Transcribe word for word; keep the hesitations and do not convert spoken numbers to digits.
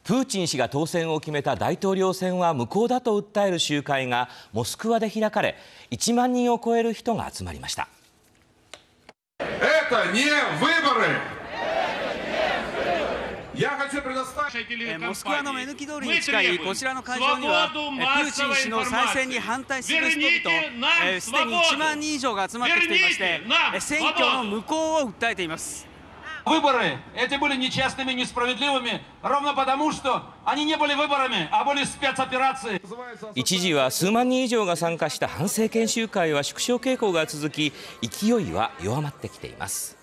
プーチン氏が当選を決めた大統領選は無効だと訴える集会がモスクワで開かれ、いちまんにんを超える人が集まりました。 モスクワの目抜き通りに近いこちらの会場には、プーチン氏の再選に反対する人々、すでにいちまんにん以上が集まってきていまして、選挙の無効を訴えています。 Выборы эти были нечестными, несправедливыми, ровно потому, что они не были выборами, а были спецоперацией. 一時は数万人以上が参加した反政権集会は縮小傾向が続き、勢いは弱まってきています。